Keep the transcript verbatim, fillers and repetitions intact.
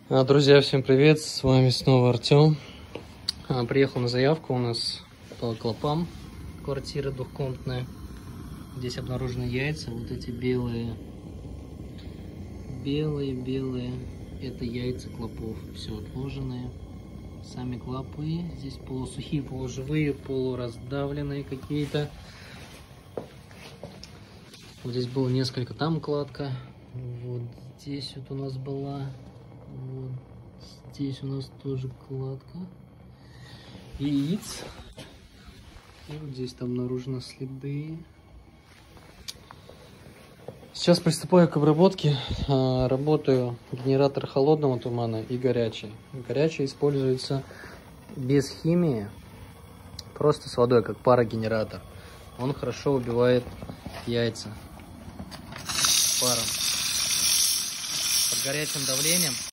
Друзья, всем привет, с вами снова Артем. Приехал на заявку у нас по клопам. Квартира двухкомнатная. Здесь обнаружены яйца, вот эти белые. Белые, белые. Это яйца клопов, все отложенные. Сами клопы, здесь полусухие, полуживые, полураздавленные какие-то. Вот здесь было несколько, там кладка. Вот здесь вот у нас была. Вот здесь у нас тоже кладка яиц. И вот здесь там обнаружены следы. Сейчас приступаю к обработке. Работаю генератор холодного тумана и горячий. Горячий используется без химии, просто с водой, как парогенератор. Он хорошо убивает яйца паром. Под горячим давлением